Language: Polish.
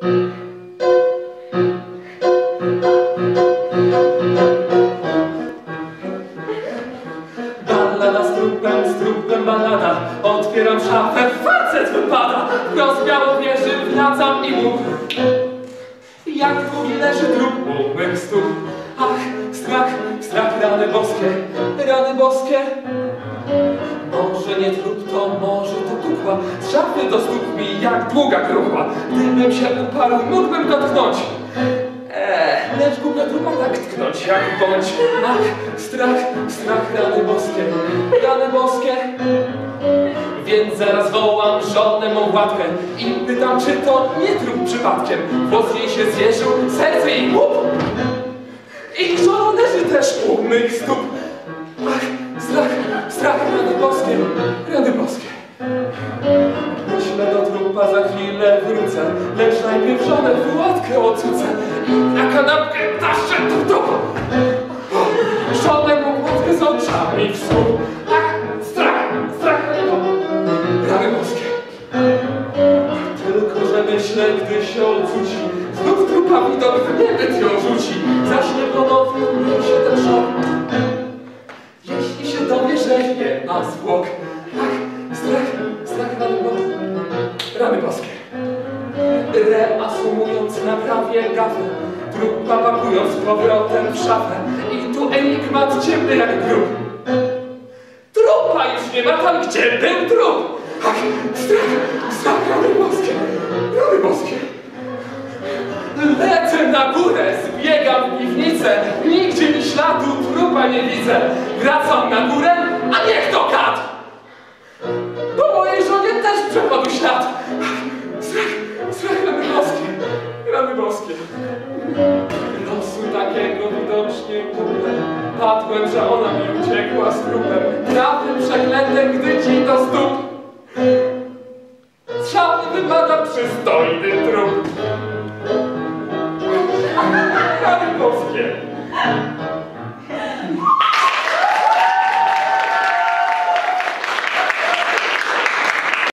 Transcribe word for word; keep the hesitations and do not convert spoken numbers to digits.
Ballada z trupem, z trupem ballada. Otwieram szafę, facet wypada. Rozbiało wieży, wracam i mów. Jak długi leży trup u mych stóp. Ach, strach, strach, rany boskie, rany boskie. Może nie trup, to może to kukła. Z szafy do stóp mi jak długa kruchła. Gdybym się uparł, mógłbym go tknąć. Eee, lecz głupio trupa tak tknąć jak bądź. Ach, strach, strach, rany boskie, rany boskie. Więc zaraz wołam żonę mą Władkę i pytam, czy to nie trup przypadkiem. Włos jej się zjeżył, serce jej łup. I żona leży też u mych stóp. Ach, strach, strach, rany boskie, rany boskie. Myślę, do trupa za chwilę wrócę, lecz najpierw żonę Władkę ocucę i na kanapkę taszczę do domu. Żonę mą Władkę z oczami w słup. Ach, strach, strach, rany boskie. Tylko że myślę, gdy się odrzuci, znów trupa widok w niebyt ją rzuci. Zacznie ponownie mnie się ten szok. Jeśli się dowie, że nie ma zwłok. Ach, strach, strach, rany boskie, rany boskie. Reasumując na prawie gafę, trupa pakując powrotem w szafę. I tu enigmat ciemny jak grób. Trupa już nie ma tam, gdzie był trup. Ach, strach, strach, rany boskie, rany boskie. Lecę na górę, zbiegam w piwnicę, nigdzie mi śladu trupa nie widzę. Wracam na górę, a niech to kat! Po mojej żonie też przepadł ślad. Strach, strach, rany boskie, rany boskie. Losu takiego widocznie kupę. Padłem, że ona mi uciekła z trupem. Trafy przeklęte, gdy ci do stóp. Z szafy wypada przystojny trup. Rany boskie.